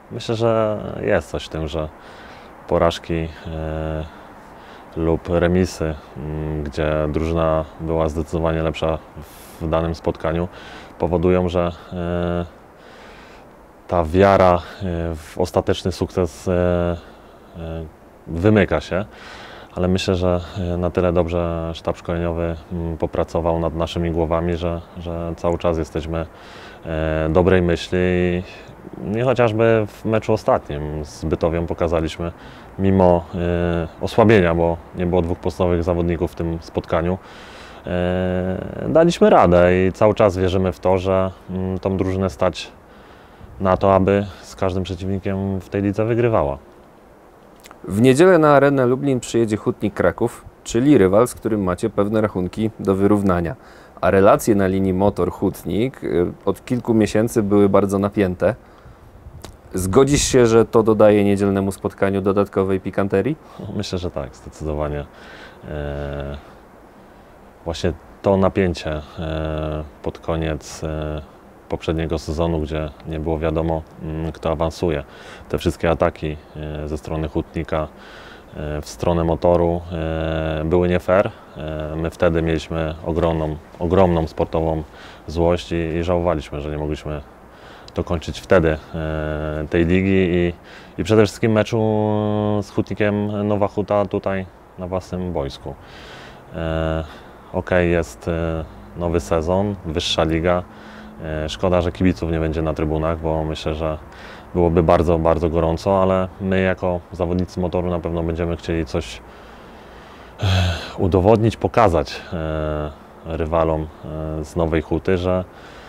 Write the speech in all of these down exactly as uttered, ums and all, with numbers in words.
myślę, że jest coś w tym, że porażki e, lub remisy, m, gdzie drużyna była zdecydowanie lepsza w danym spotkaniu, powodują, że e, ta wiara e, w ostateczny sukces e, e, wymyka się. Ale myślę, że na tyle dobrze sztab szkoleniowy popracował nad naszymi głowami, że, że cały czas jesteśmy e, dobrej myśli i, i chociażby w meczu ostatnim z Bytowią pokazaliśmy, mimo e, osłabienia, bo nie było dwóch podstawowych zawodników w tym spotkaniu, e, daliśmy radę i cały czas wierzymy w to, że m, tą drużynę stać na to, aby z każdym przeciwnikiem w tej lidze wygrywała. W niedzielę na Arenę Lublin przyjedzie Hutnik Kraków, czyli rywal, z którym macie pewne rachunki do wyrównania. A relacje na linii Motor-Hutnik od kilku miesięcy były bardzo napięte. Zgodzisz się, że to dodaje niedzielnemu spotkaniu dodatkowej pikanterii? Myślę, że tak, zdecydowanie. E, właśnie to napięcie e, pod koniec e, poprzedniego sezonu, gdzie nie było wiadomo, kto awansuje. Te wszystkie ataki ze strony Hutnika w stronę Motoru były nie fair. My wtedy mieliśmy ogromną, ogromną sportową złość i, i żałowaliśmy, że nie mogliśmy dokończyć wtedy tej ligi i, i przede wszystkim meczu z Hutnikiem Nowa Huta tutaj na własnym boisku. Ok, jest nowy sezon, wyższa liga. Szkoda, że kibiców nie będzie na trybunach, bo myślę, że byłoby bardzo, bardzo gorąco, ale my jako zawodnicy Motoru na pewno będziemy chcieli coś udowodnić, pokazać rywalom z Nowej Huty, że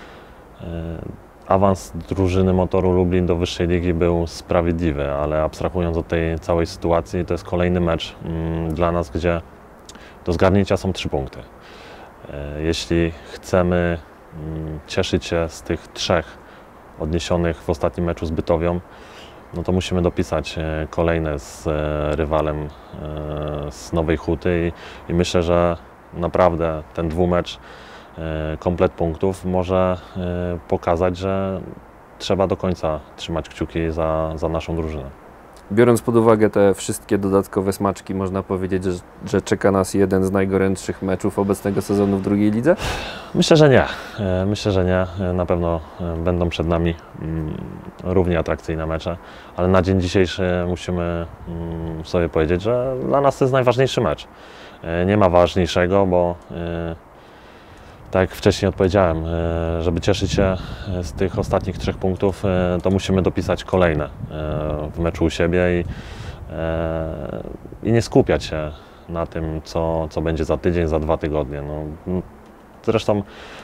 awans drużyny Motoru Lublin do wyższej ligi był sprawiedliwy, ale abstrahując od tej całej sytuacji, to jest kolejny mecz dla nas, gdzie do zgarnięcia są trzy punkty. Jeśli chcemy cieszyć się z tych trzech odniesionych w ostatnim meczu z Bytowią, no to musimy dopisać kolejne z rywalem z Nowej Huty i, i myślę, że naprawdę ten dwumecz komplet punktów może pokazać, że trzeba do końca trzymać kciuki za, za naszą drużynę. Biorąc pod uwagę te wszystkie dodatkowe smaczki, można powiedzieć, że, że czeka nas jeden z najgorętszych meczów obecnego sezonu w drugiej lidze? Myślę, że nie. Myślę, że nie. Na pewno będą przed nami równie atrakcyjne mecze, ale na dzień dzisiejszy musimy sobie powiedzieć, że dla nas to jest najważniejszy mecz. Nie ma ważniejszego, bo tak jak wcześniej odpowiedziałem, żeby cieszyć się z tych ostatnich trzech punktów, to musimy dopisać kolejne w meczu u siebie i, i nie skupiać się na tym, co, co będzie za tydzień, za dwa tygodnie. No, zresztą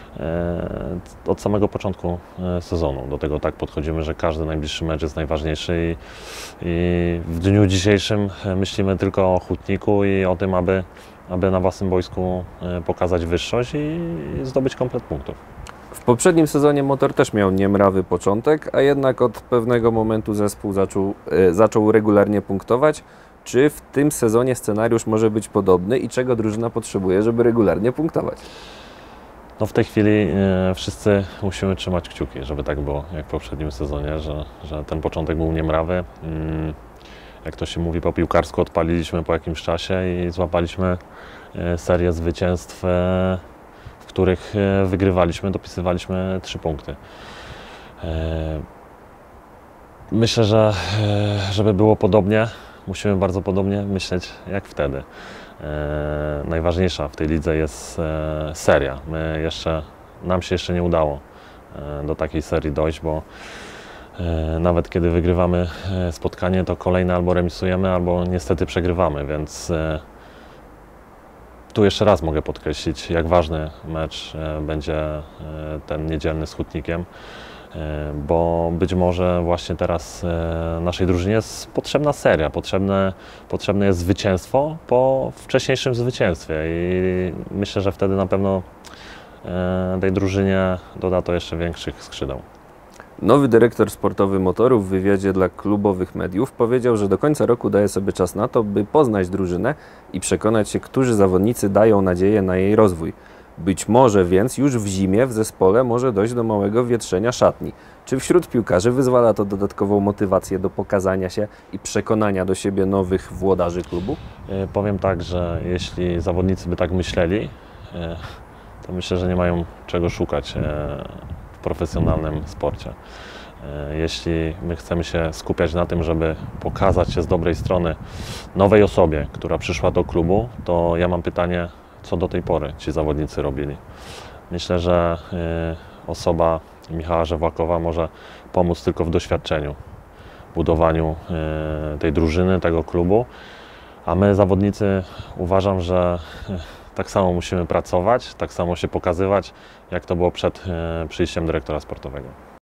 od samego początku sezonu do tego tak podchodzimy, że każdy najbliższy mecz jest najważniejszy i, i w dniu dzisiejszym myślimy tylko o Hutniku i o tym, aby aby na własnym boisku pokazać wyższość i zdobyć komplet punktów. W poprzednim sezonie Motor też miał niemrawy początek, a jednak od pewnego momentu zespół zaczął, e, zaczął regularnie punktować. Czy w tym sezonie scenariusz może być podobny i czego drużyna potrzebuje, żeby regularnie punktować? No w tej chwili e, wszyscy musimy trzymać kciuki, żeby tak było jak w poprzednim sezonie, że, że ten początek był niemrawy. Mm. Jak to się mówi po piłkarsku, odpaliliśmy po jakimś czasie i złapaliśmy serię zwycięstw, w których wygrywaliśmy, dopisywaliśmy trzy punkty. Myślę, że żeby było podobnie, musimy bardzo podobnie myśleć jak wtedy. Najważniejsza w tej lidze jest seria. My jeszcze, nam się jeszcze nie udało do takiej serii dojść, bo nawet kiedy wygrywamy spotkanie, to kolejne albo remisujemy, albo niestety przegrywamy, więc tu jeszcze raz mogę podkreślić, jak ważny mecz będzie ten niedzielny z Hutnikiem, bo być może właśnie teraz naszej drużynie jest potrzebna seria, potrzebne, potrzebne jest zwycięstwo po wcześniejszym zwycięstwie i myślę, że wtedy na pewno tej drużynie doda to jeszcze większych skrzydeł. Nowy dyrektor sportowy Motoru w wywiadzie dla klubowych mediów powiedział, że do końca roku daje sobie czas na to, by poznać drużynę i przekonać się, którzy zawodnicy dają nadzieję na jej rozwój. Być może więc już w zimie w zespole może dojść do małego wietrzenia szatni. Czy wśród piłkarzy wyzwala to dodatkową motywację do pokazania się i przekonania do siebie nowych włodarzy klubu? E, Powiem tak, że jeśli zawodnicy by tak myśleli, e, to myślę, że nie mają czego szukać e, w profesjonalnym sporcie. E, Jeśli my chcemy się skupiać na tym, żeby pokazać się z dobrej strony nowej osobie, która przyszła do klubu, to ja mam pytanie, co do tej pory ci zawodnicy robili. Myślę, że e, osoba Michała Żewłakowa może pomóc tylko w doświadczeniu, budowaniu e, tej drużyny, tego klubu, a my zawodnicy uważam, że e, tak samo musimy pracować, tak samo się pokazywać, jak to było przed e, przyjściem dyrektora sportowego.